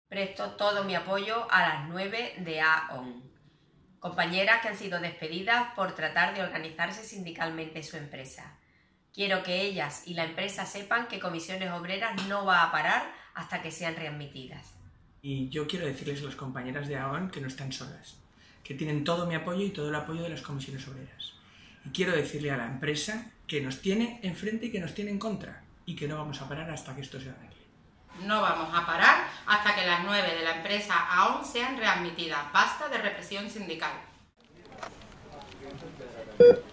Presto todo mi apoyo a las 9 de AON, compañeras que han sido despedidas por tratar de organizarse sindicalmente su empresa. Quiero que ellas y la empresa sepan que Comisiones Obreras no va a parar hasta que sean readmitidas. Y yo quiero decirles a las compañeras de AON que no están solas, que tienen todo mi apoyo y todo el apoyo de las Comisiones Obreras. Y quiero decirle a la empresa que nos tiene enfrente y que nos tiene en contra, y que no vamos a parar hasta que esto se arregle. No vamos a parar hasta que las 9 de la empresa AON sean readmitidas. Basta de represión sindical.